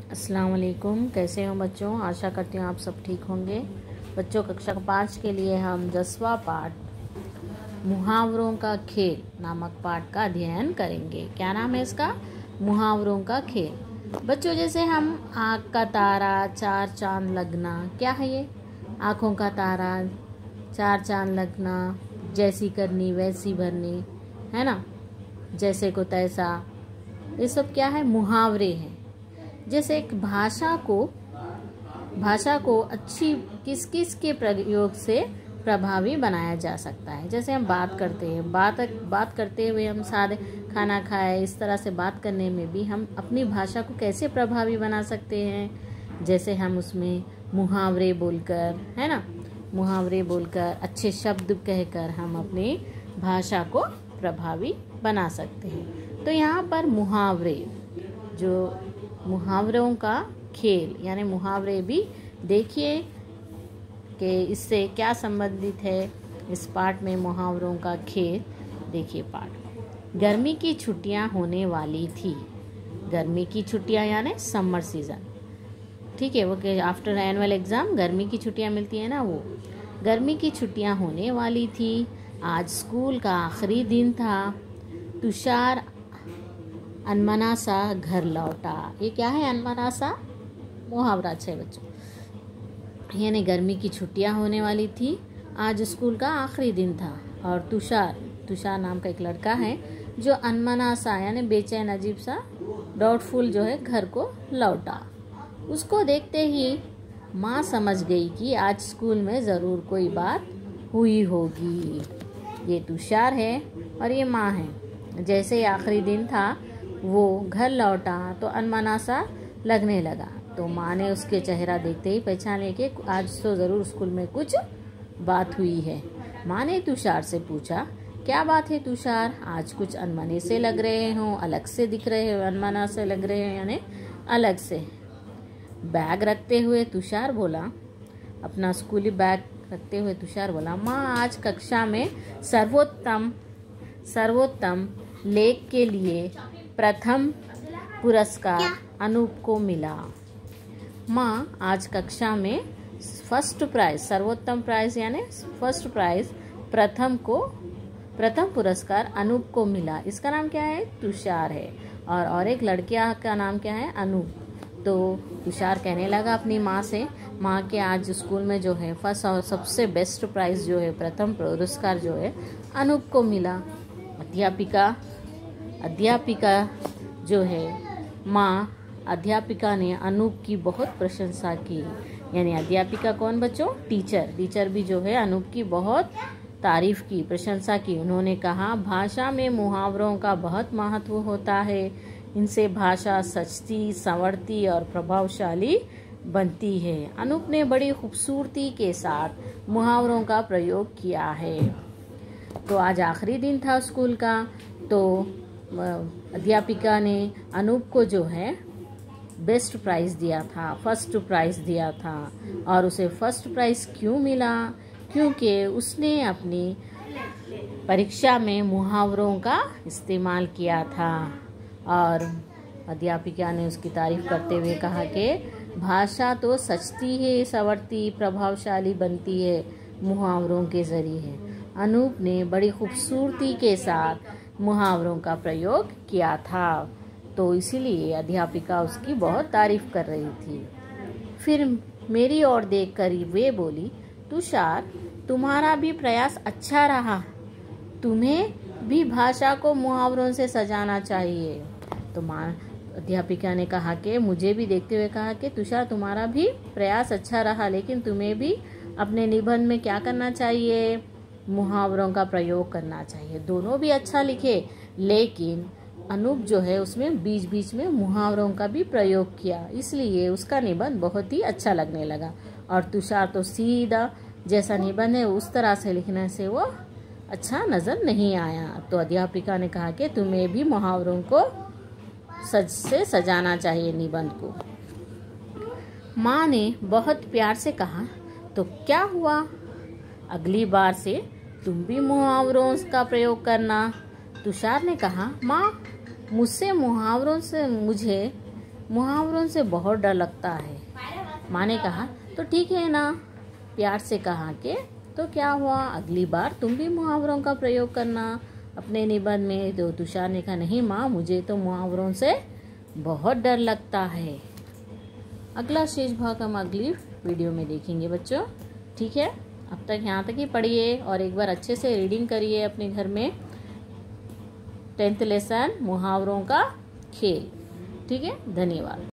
अस्सलाम वालेकुम। कैसे हो बच्चों? आशा करती हूँ आप सब ठीक होंगे। बच्चों, कक्षा 5 के लिए हम 10वां पाठ मुहावरों का खेल नामक पाठ का अध्ययन करेंगे। क्या नाम है इसका? मुहावरों का खेल। बच्चों, जैसे हम आँख का तारा, चार चांद लगना, क्या है ये? आँखों का तारा, चार चांद लगना, जैसी करनी वैसी भरनी, है ना, जैसे को तैसा, ये सब क्या है? मुहावरे हैं। जैसे एक भाषा को अच्छी किस किस के प्रयोग से प्रभावी बनाया जा सकता है। जैसे हम बात करते हैं, बात करते हुए हम सारे खाना खाए, इस तरह से बात करने में भी हम अपनी भाषा को कैसे प्रभावी बना सकते हैं। जैसे हम उसमें मुहावरे बोलकर, है ना, मुहावरे बोलकर, अच्छे शब्द कहकर हम अपनी भाषा को प्रभावी बना सकते हैं। तो यहाँ पर मुहावरे, जो मुहावरों का खेल यानी मुहावरे भी देखिए कि इससे क्या संबंधित है। इस पाठ में मुहावरों का खेल देखिए। पाठ, गर्मी की छुट्टियां होने वाली थी। गर्मी की छुट्टियां यानी समर सीजन, ठीक है, वो कि आफ्टर एनुअल एग्ज़ाम गर्मी की छुट्टियां मिलती है ना, वो गर्मी की छुट्टियां होने वाली थी। आज स्कूल का आखिरी दिन था। तुषार अनमना सा घर लौटा। ये क्या है? अनमना सा मुहावरा है बच्चों। यानी गर्मी की छुट्टियां होने वाली थी, आज स्कूल का आखिरी दिन था, और तुषार नाम का एक लड़का है जो अनमना सा यानी बेचैन, अजीब सा, डाउटफुल जो है, घर को लौटा। उसको देखते ही माँ समझ गई कि आज स्कूल में ज़रूर कोई बात हुई होगी। ये तुषार है और ये माँ है। जैसे आखिरी दिन था, वो घर लौटा तो अनमना सा लगने लगा। तो माँ ने उसके चेहरा देखते ही पहचान लिया कि आज तो ज़रूर स्कूल में कुछ बात हुई है। माँ ने तुषार से पूछा, क्या बात है तुषार? आज कुछ अनमने से लग रहे हो, अलग से दिख रहे हो। अनमना से लग रहे हो यानी अलग से। बैग रखते हुए तुषार बोला, अपना स्कूली बैग रखते हुए तुषार बोला, माँ आज कक्षा में सर्वोत्तम लेख के लिए प्रथम पुरस्कार अनूप को मिला। माँ आज कक्षा में फर्स्ट प्राइज, सर्वोत्तम प्राइज यानी फर्स्ट प्राइज, प्रथम पुरस्कार अनूप को मिला। इसका नाम क्या है? तुषार है। और एक लड़किया का नाम क्या है? अनूप। तो तुषार कहने लगा अपनी माँ से, माँ के आज स्कूल में जो है फर्स्ट और सबसे बेस्ट प्राइज जो है, प्रथम पुरस्कार जो है, अनूप को मिला। अध्यापिका जो है, माँ अध्यापिका ने अनूप की बहुत प्रशंसा की। यानी अध्यापिका कौन बच्चों? टीचर भी जो है अनूप की बहुत तारीफ की, प्रशंसा की। उन्होंने कहा, भाषा में मुहावरों का बहुत महत्व होता है। इनसे भाषा सजती, संवरती और प्रभावशाली बनती है। अनूप ने बड़ी खूबसूरती के साथ मुहावरों का प्रयोग किया है। तो आज आखिरी दिन था स्कूल का, तो अध्यापिका ने अनूप को जो है बेस्ट प्राइज़ दिया था, फर्स्ट प्राइज़ दिया था। और उसे फर्स्ट प्राइज़ क्यों मिला? क्योंकि उसने अपनी परीक्षा में मुहावरों का इस्तेमाल किया था। और अध्यापिका ने उसकी तारीफ करते हुए कहा कि भाषा तो सजती है, संवरती, प्रभावशाली बनती है मुहावरों के ज़रिए। अनूप ने बड़ी खूबसूरती के साथ मुहावरों का प्रयोग किया था, तो इसीलिए अध्यापिका उसकी बहुत तारीफ कर रही थी। फिर मेरी ओर देखकर वे बोली, तुषार तुम्हारा भी प्रयास अच्छा रहा, तुम्हें भी भाषा को मुहावरों से सजाना चाहिए। तो माँ अध्यापिका ने कहा कि मुझे भी देखते हुए कहा कि तुषार तुम्हारा भी प्रयास अच्छा रहा, लेकिन तुम्हें भी अपने निबंध में क्या करना चाहिए? मुहावरों का प्रयोग करना चाहिए। दोनों भी अच्छा लिखे, लेकिन अनूप जो है उसमें बीच बीच में मुहावरों का भी प्रयोग किया, इसलिए उसका निबंध बहुत ही अच्छा लगने लगा। और तुषार तो सीधा जैसा निबंध है उस तरह से लिखने से वो अच्छा नज़र नहीं आया। तो अध्यापिका ने कहा कि तुम्हें भी मुहावरों को से सजाना चाहिए निबंध को। माँ ने बहुत प्यार से कहा, तो क्या हुआ, अगली बार से तुम भी मुहावरों का प्रयोग करना। तुषार ने कहा, माँ मुझसे मुहावरों से मुझे मुहावरों से बहुत डर लगता है। माँ ने कहा, तो ठीक है ना, प्यार से कहा कि तो क्या हुआ, अगली बार तुम भी मुहावरों का प्रयोग करना अपने निबंध में। तो तुषार ने कहा, नहीं माँ, मुझे तो मुहावरों से बहुत डर लगता है। अगला शेष भाग हम अगली वीडियो में देखेंगे बच्चों। ठीक है, अब तक यहाँ तक ही पढ़िए और एक बार अच्छे से रीडिंग करिए अपने घर में। 10th लेसन मुहावरों का खेल। ठीक है, धन्यवाद।